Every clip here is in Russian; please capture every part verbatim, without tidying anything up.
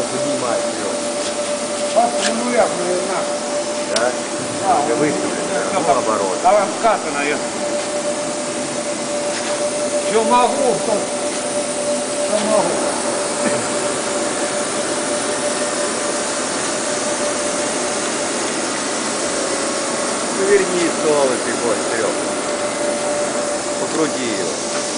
Поднимать ее. Паста на нулях, наверное. Да? Да, Только выставлено. Ну, наоборот. Давай вкатано я. Что могу, то что могу. Поверни ствол чуть вперед. Покрути ее.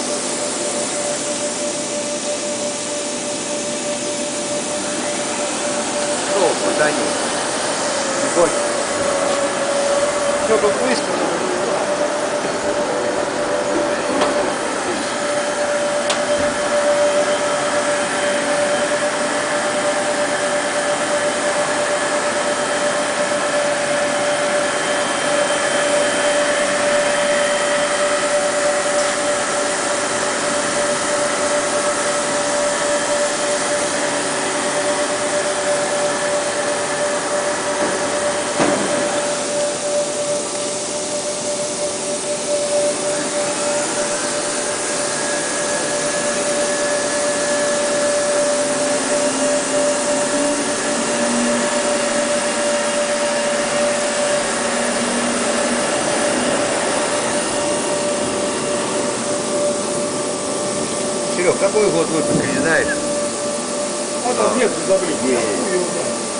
Ствол потяни. Не больше. Все тут выставлено. Серег, какой год выпуска, не знаешь? А там нет заблюдки.